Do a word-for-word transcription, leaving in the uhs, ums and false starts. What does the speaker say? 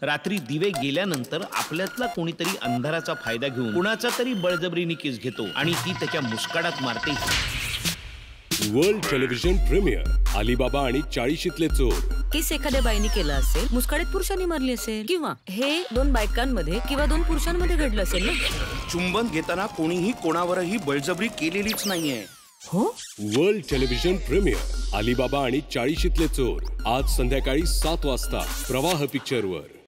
रात्री दिवे गेल्यानंतर आपल्यातला कोणीतरी अंधाराचा फायदा घेऊन कुणाचा तरी बळजबरीने केस घेतो आणि ती त्याच्या मुस्काडात मारते. वर्ल्ड टेलिव्हिजन प्रीमियर अलीबाबा आणि चाळीशीतले चोर. केस एखाद्या बाईने केला असेल, मुस्काडीत पुरुषांनी मारली असेल, किंवा हे दोन बायकांमध्ये किंवा दोन पुरुषांमध्ये घडलं असेल ना. चुंबन घेताना कोणीही कोणावरही बळजबरी केलेलीच नाहीये. हो. वर्ल्ड टेलिव्हिजन प्रीमियर अलीबाबा आणि चाळीशीतले चोर आज संध्याकाळी सात वाजता प्रवाह पिक्चरवर.